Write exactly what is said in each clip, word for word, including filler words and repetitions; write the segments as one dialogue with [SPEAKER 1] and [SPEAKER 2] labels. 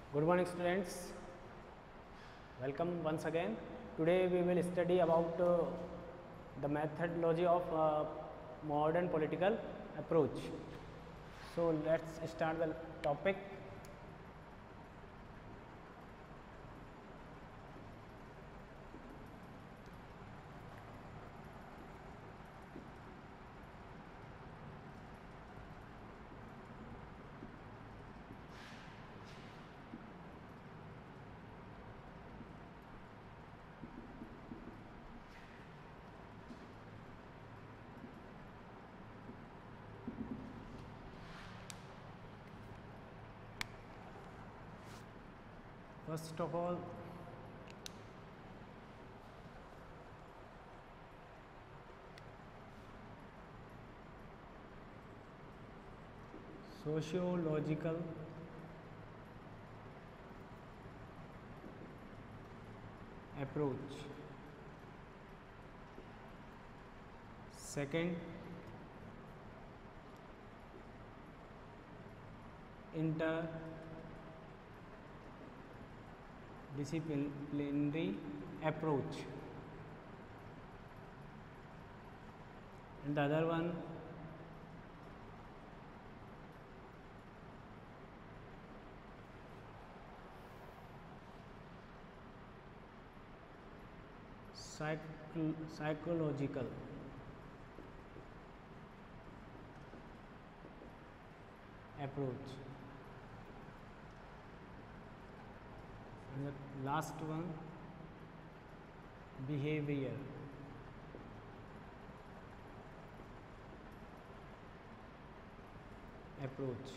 [SPEAKER 1] Good morning students, welcome once again. Today we will study about uh, the methodology of uh, modern political approach. So let's start the topic. First of all, sociological approach. Second, interdisciplinary approach, and the other one psycho psychological approach, and the last one behavior approach.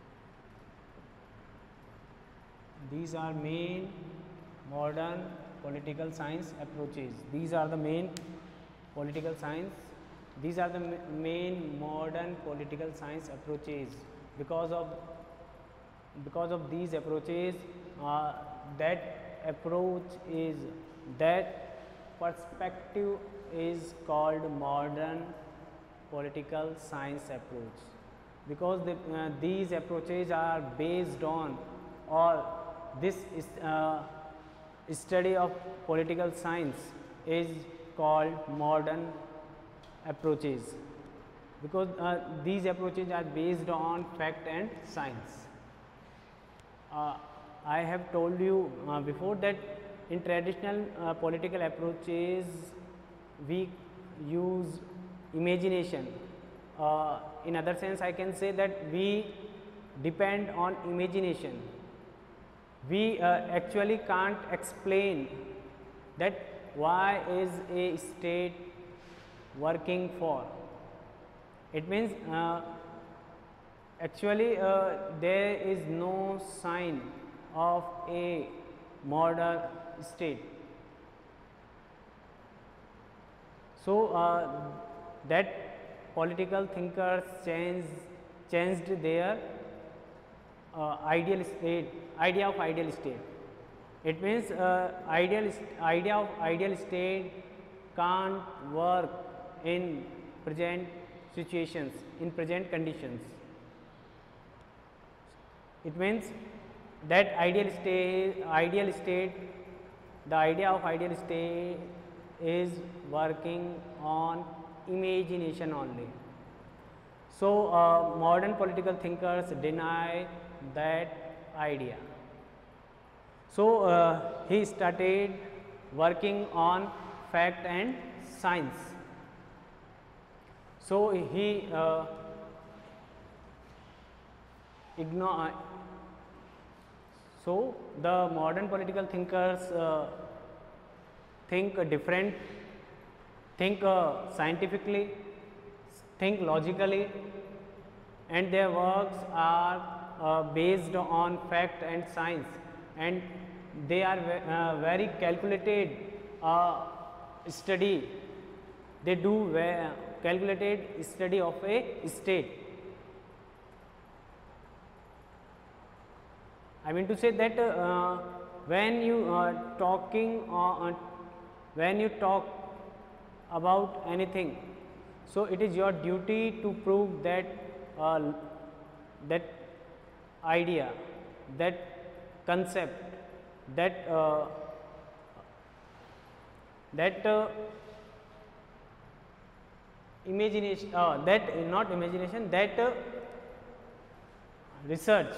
[SPEAKER 1] These are main modern political science approaches. These are the main political science. These are the main modern political science approaches. Because of because of these approaches, uh, that approach is that perspective is called modern political science approach. Because the, uh, these approaches are based on, or this is uh, study of political science is called modern approaches, because uh, these approaches are based on fact and science. Uh, I have told you uh, before that in traditional uh, political approaches we use imagination. Uh, in other sense, I can say that we depend on imagination. We uh, actually can't explain that why is a state working for. It means uh, actually uh, there is no sign of a modern state. So uh, that political thinkers changed changed their uh, ideal state, idea of ideal state. It means uh, ideal idea of ideal state can't work in present situations, in present conditions. It means that ideal state, ideal state, the idea of ideal state is working on imagination only. So uh, modern political thinkers deny that idea. So uh, he started working on fact and science. So he uh, ignore. So the modern political thinkers uh, think different, think uh, scientifically, think logically, and their works are uh, based on fact and science, and they are uh, very calculated uh, study. They do calculated study of a state. I mean to say that uh, when you are talking uh, when you talk about anything, so it is your duty to prove that uh, that idea, that concept, that uh, that uh, imagination, uh, that uh, not imagination, that uh, research.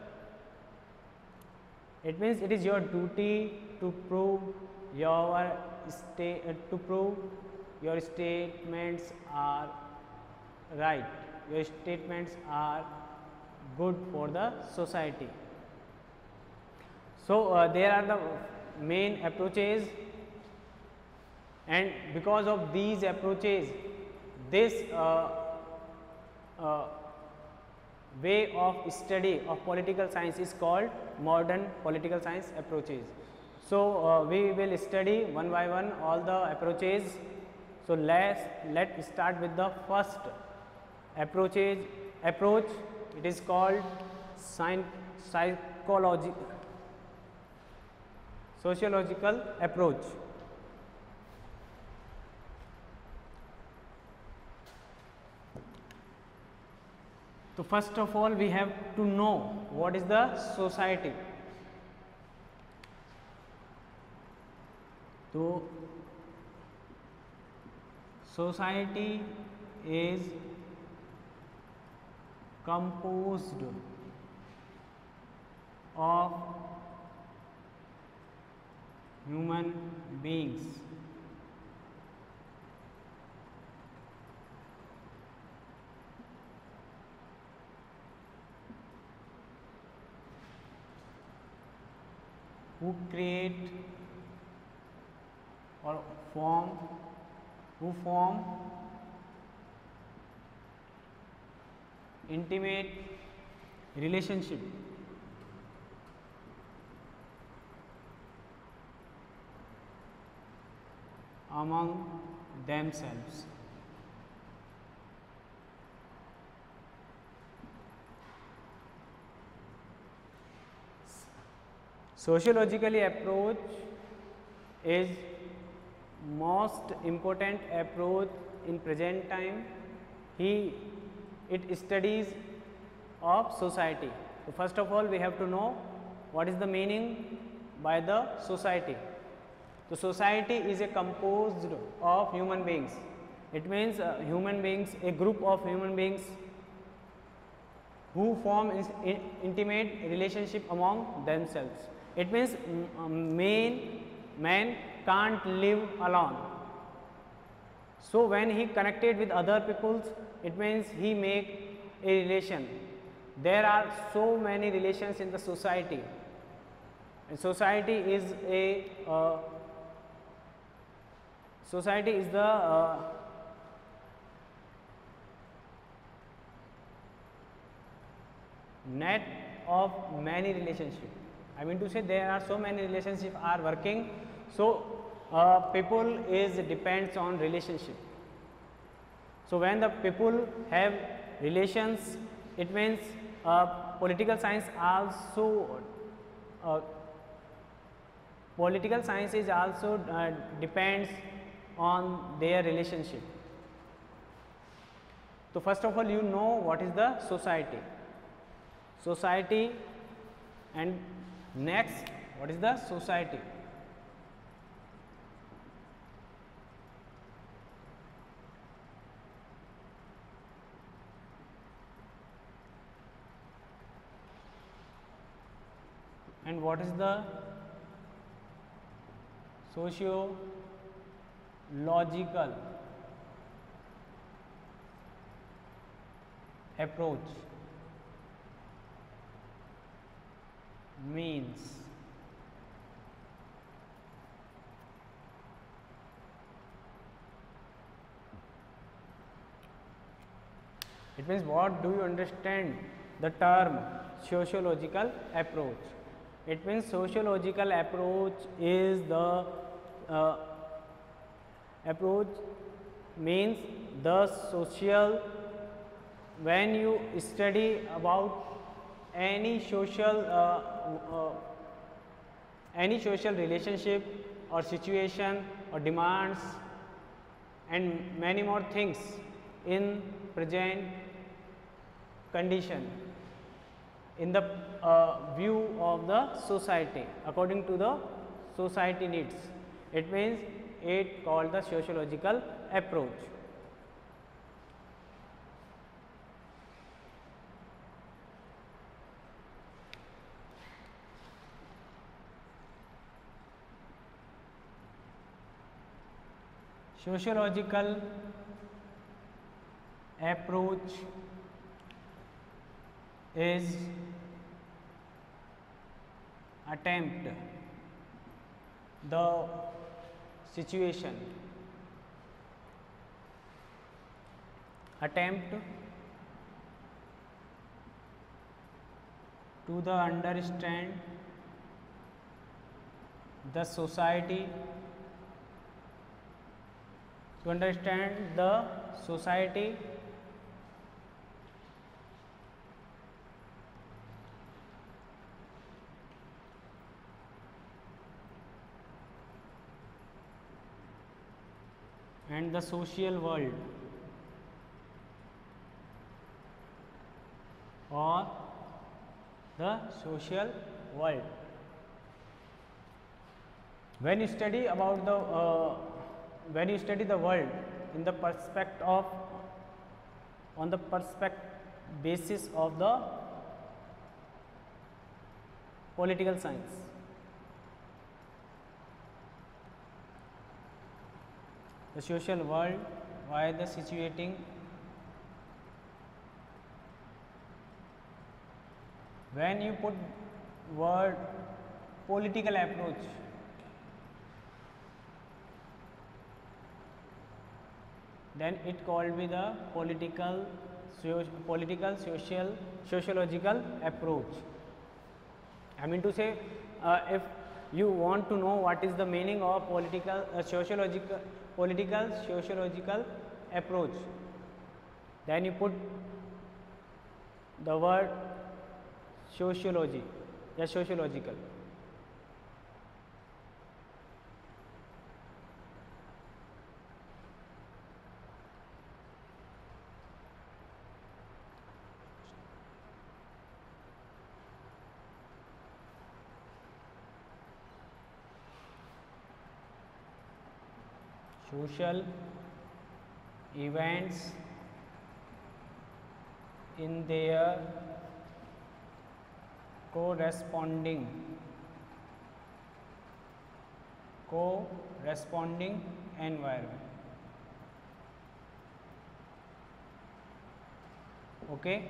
[SPEAKER 1] It means it is your duty to prove your sta- uh, to prove your statements are right, your statements are good for the society. So uh, there are the main approaches, and because of these approaches, this uh, uh, way of study of political science is called modern political science approaches. So uh, we will study one by one all the approaches. So let's let start with the first approaches approach. It is called science psychology sociological approach. So first of all, we have to know what is the society. So society is composed of human beings who create or form who form intimate relationship among themselves. Sociologically approach is most important approach in present time. He it studies of society. So first of all, we have to know what is the meaning by the society. So society is a composed of human beings. It means uh, human beings, a group of human beings who form in, intimate relationship among themselves. It means um, man, man can't live alone. So when he connected with other peoples, it means he make a relation. There are so many relations in the society. And society is a uh, society is the uh, net of many relationships. I mean to say there are so many relationships are working. So uh, people is depends on relationship. So when the people have relations, it means uh, political science also uh, political science is also uh, depends on their relationship. So first of all, you know what is the society. Society, and next, what is the society? And what is the socio-logical approach means? It means what do you understand the term sociological approach? It means sociological approach is the uh, approach means the social, when you study about any social uh, uh, any social relationship or situation or demands and many more things in present condition. in the uh, view of the society, according to the society needs. It means it called the sociological approach. Sociological approach is attempt the situation attempt to the understand the society to understand the society and the social world or the social world. When you study about the uh, when you study the world in the perspective of on the perspective basis of the political science, the social world, why the situating, when you put word political approach, then it called be the political political social sociological approach. I mean to say, uh, if you want to know what is the meaning of political uh, sociological political sociological approach, then you put the word sociology या sociological. Social events in their corresponding corresponding environment. Okay,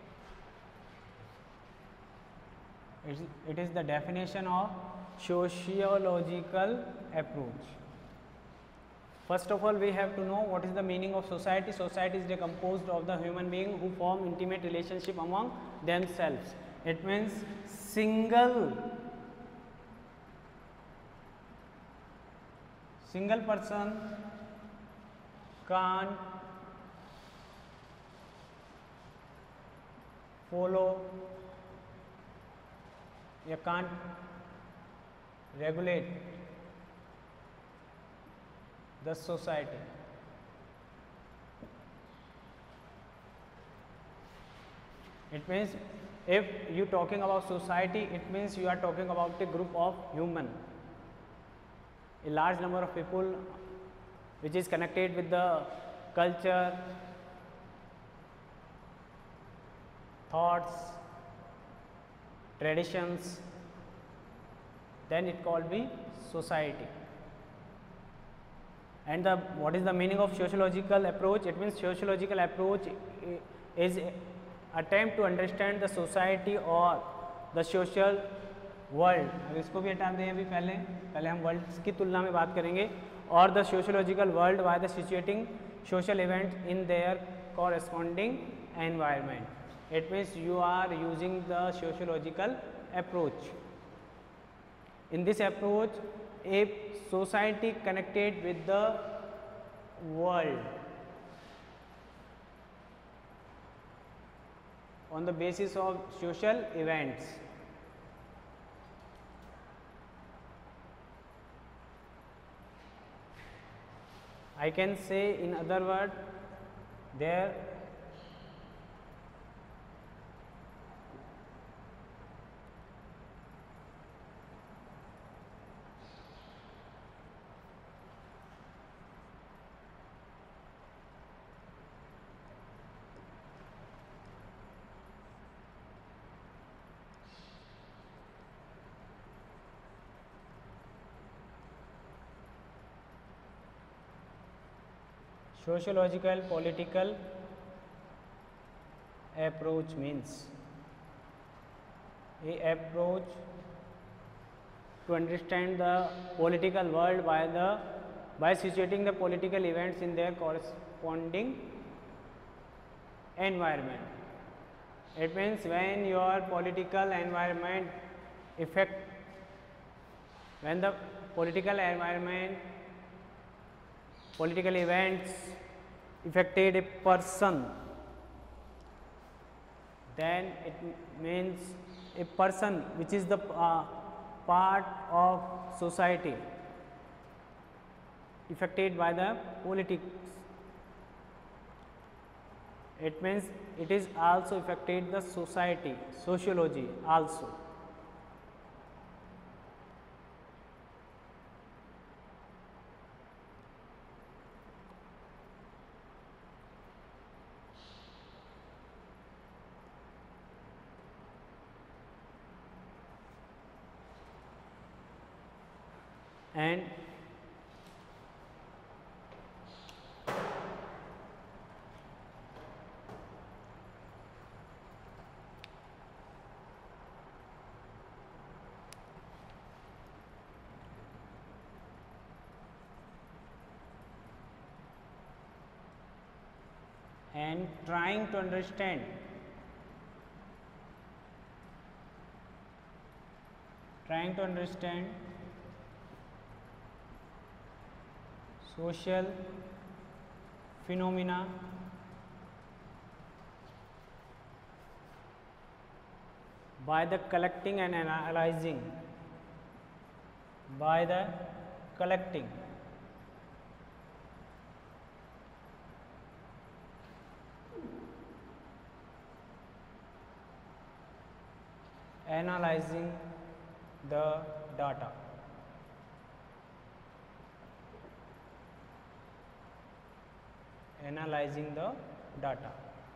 [SPEAKER 1] it is, it is the definition of sociological approach. First of all, we have to know what is the meaning of society. Society is composed of the human being who form intimate relationship among themselves. It means single single person can't follow, you can't regulate the society. It means if you talking about society, it means you are talking about a group of human, a large number of people which is connected with the culture, thoughts, traditions, then it called be society. And the what is the meaning of sociological approach? It means sociological approach is attempt to understand the society or the social world. अब इसको भी हटा दें अभी, पहले पहले हम world की तुलना में बात करेंगे. और the sociological world by the situating social events in their corresponding environment. It means you are using the sociological approach. In this approach, a society connected with the world on the basis of social events. I can say in other words, there Sociological political approach means a approach to understand the political world by the by situating the political events in their corresponding environment. It means when your political environment affect when the political environment political events affected a person, then it means a person which is the uh, part of society affected by the politics. It means it is also affected the society, sociology also. And and trying to understand trying to understand social phenomena by the collecting and analyzing by the collecting analyzing the data. Analyzing the data.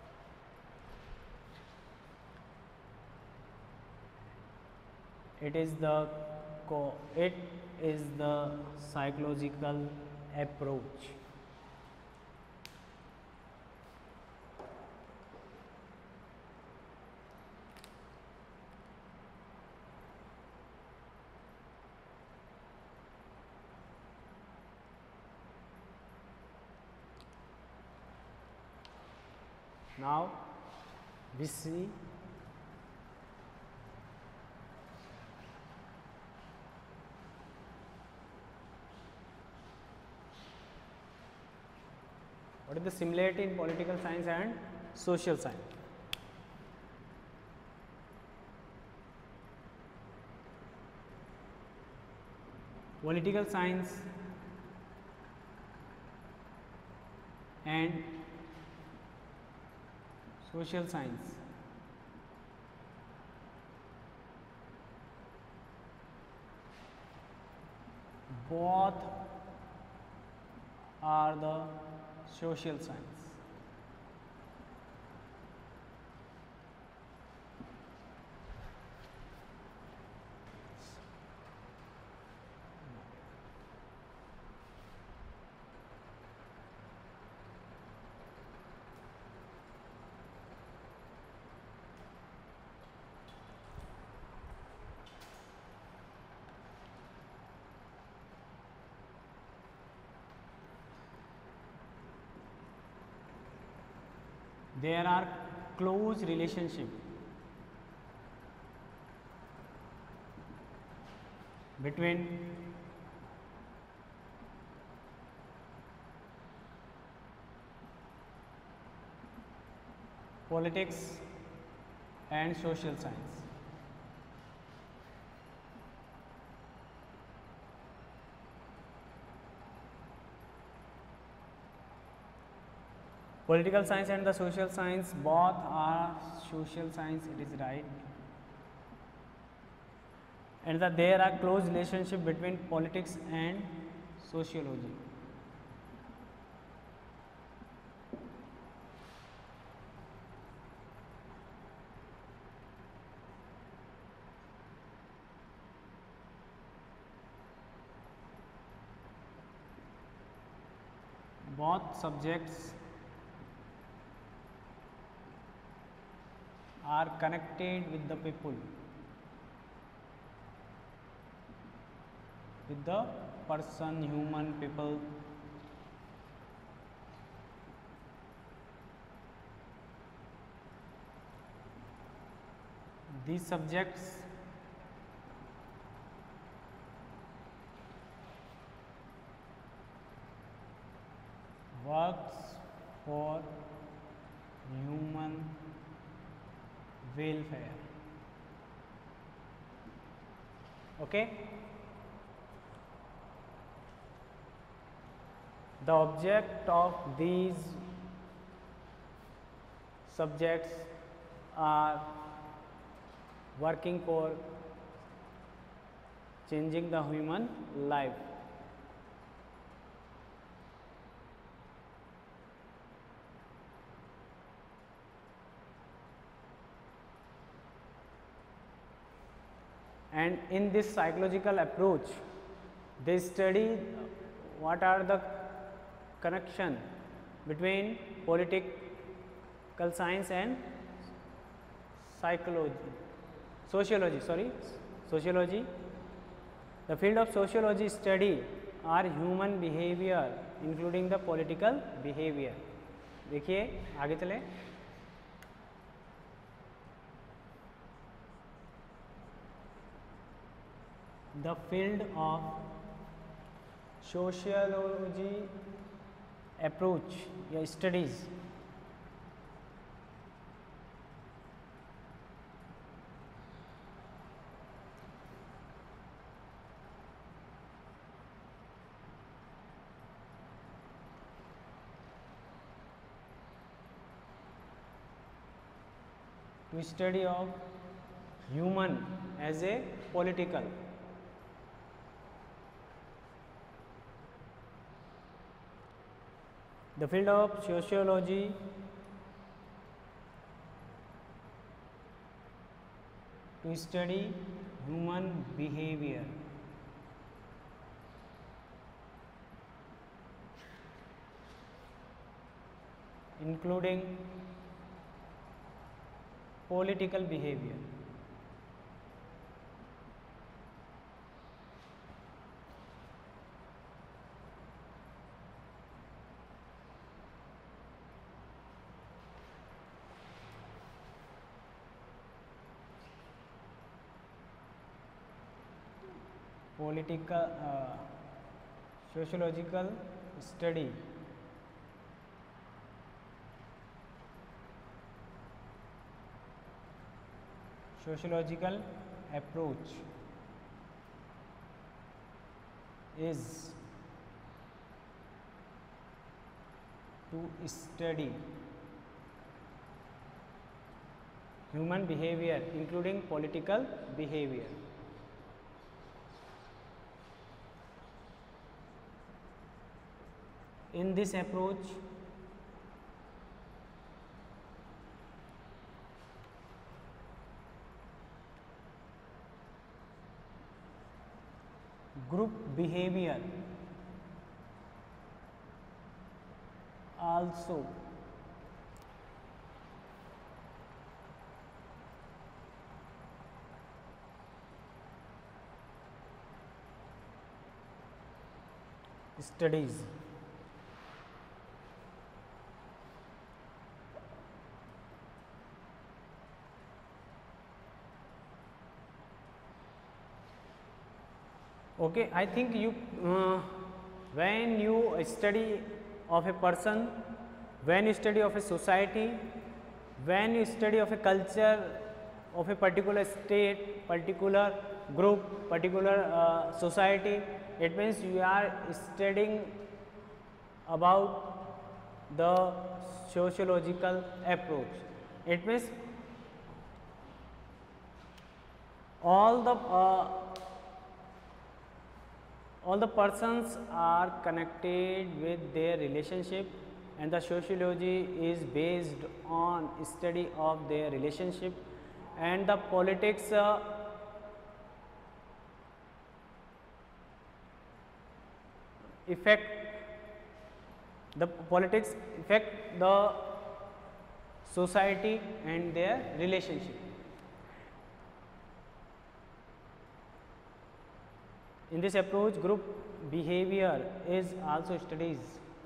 [SPEAKER 1] It is the co it is the psychological approach. Now we see what is the similarity in political science and social science. Political science and social science both are the social science. There are close relationship between politics and social science. Political science and the social science both are social science, it is right, and that there are close relationship between politics and sociology. both subjects are connected with the people, with the person, human, people. These subjects works for human welfare. Okay. The object of these subjects are working for changing the human life. And in this psychological approach, they study what are the connection between political science and psychology, sociology, sorry, sociology. The field of sociology study are human behavior including the political behavior. देखिए आगे चले. The field of sociology approach या studies to study of human as a political. The field of sociology to study human behavior. Including political behavior. Political uh, sociological study sociological approach is to study human behavior including political behavior. In this approach, group behavior also studies. Okay, I think you uh, when you study of a person, when you study of a society, when you study of a culture of a particular state, particular group, particular uh, society, it means you are studying about the sociological approach. It means all the uh, all the persons are connected with their relationship, and the sociology is based on study of their relationship, and the politics uh, effect The politics affect the society and their relationship. In this approach, group behavior is also studied.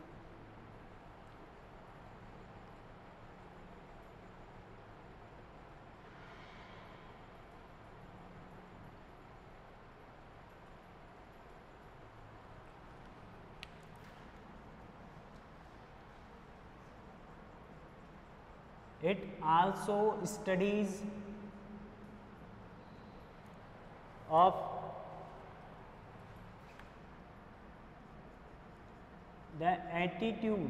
[SPEAKER 1] It also studies of the attitude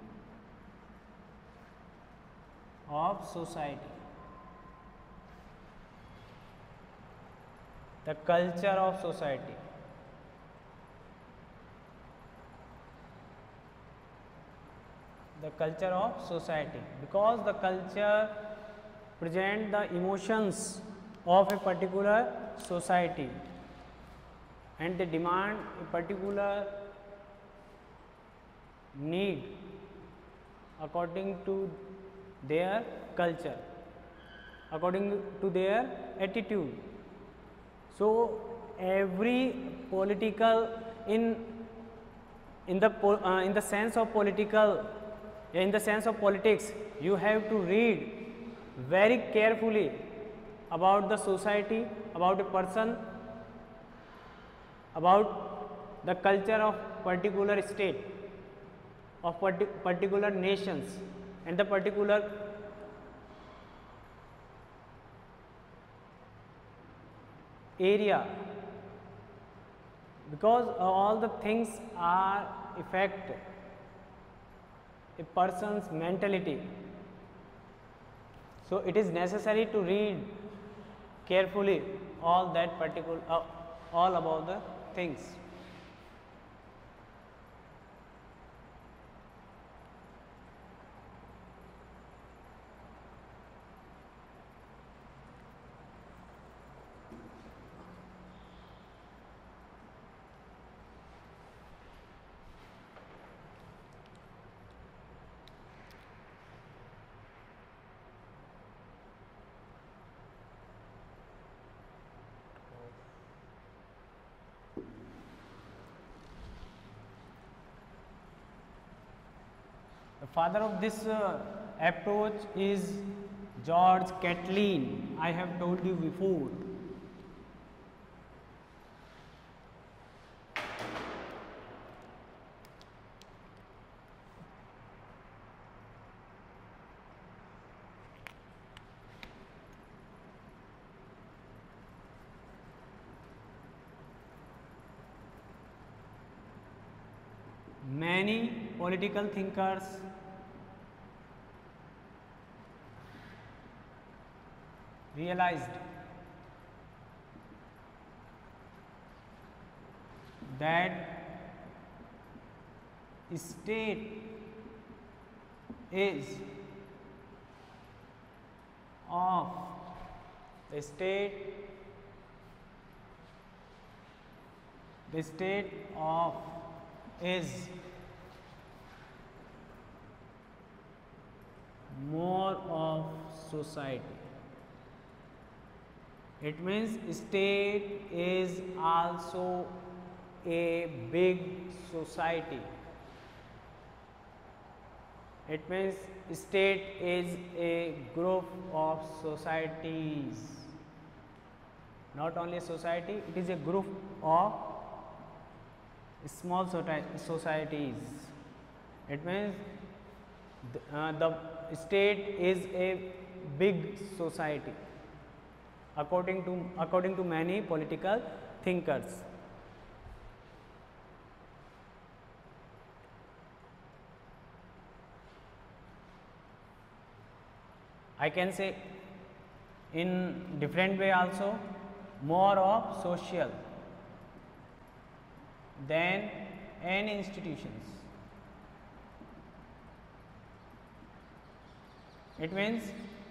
[SPEAKER 1] of society, the culture of society. The culture of society, because the culture present the emotions of a particular society and they demand a particular need according to their culture, according to their attitude. So every political in in the uh, in the sense of political in the sense of politics, you have to read very carefully about the society, about a person, about the culture of particular state, of parti particular nations and the particular area, because all the things are affect a person's mentality. So it is necessary to read carefully all that particular uh, all about the things. The father of this uh, approach is George Catlin. I have told you before. Many political thinkers realized that state is of the state the state of is more of society. It means state is also a big society. It means state is a group of societies. Not only a society, it is a group of small societies. It means the, uh, the state is a big society according to according to many political thinkers. I can say in different way also, more of social than any institutions. It means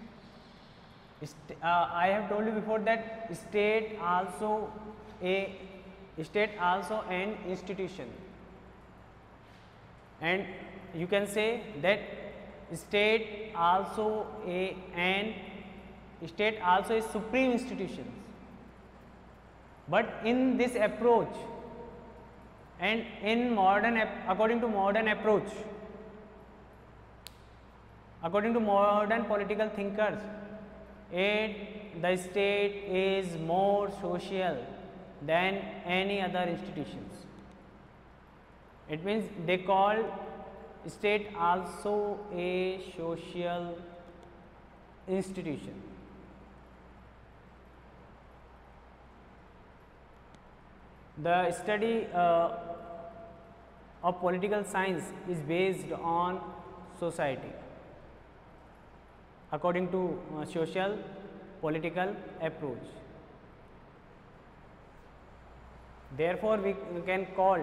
[SPEAKER 1] uh, I have told you before that state also a state also an institution, and you can say that state also a and state also is supreme institutions. But in this approach and in modern according to modern approach, according to modern political thinkers, it the state is more social than any other institutions. It means they call state also a social institution. The study uh, of political science is based on society according to uh, social political approach. Therefore, we can call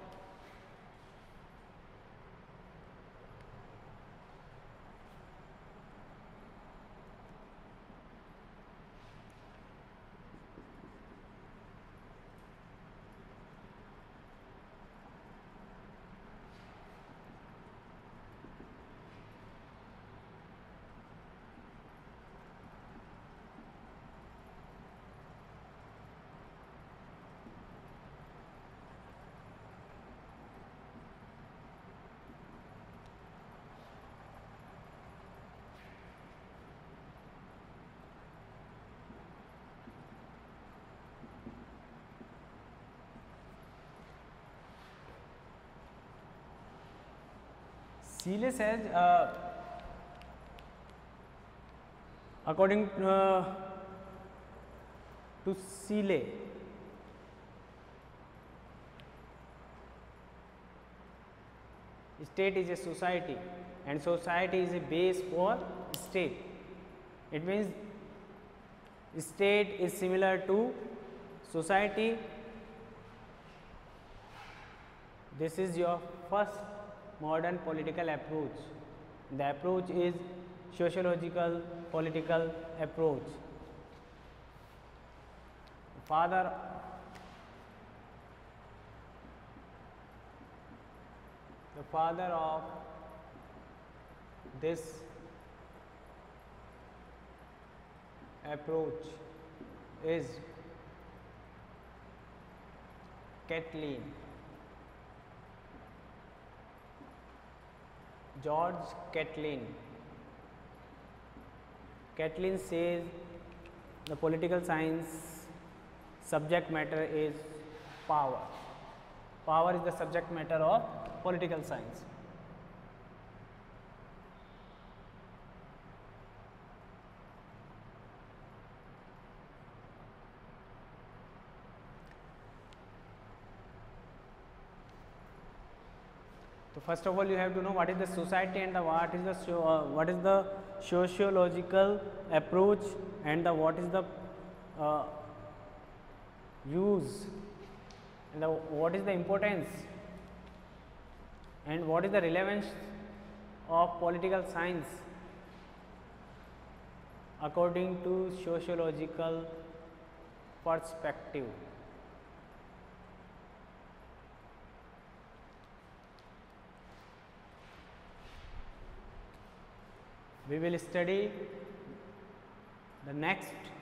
[SPEAKER 1] Seeley says, uh, according uh, to Seeley, state is a society and society is a base for state. It means state is similar to society. This is your first modern political approach. The approach is sociological political approach. Father the father of this approach is Catlin. George Catlin. Catlin says the political science subject matter is power. Power is the subject matter of political science. So first of all, you have to know what is the society and the what is the so, uh, what is the sociological approach and the what is the uh, use and the, what is the importance and what is the relevance of political science according to sociological perspective. We will study the next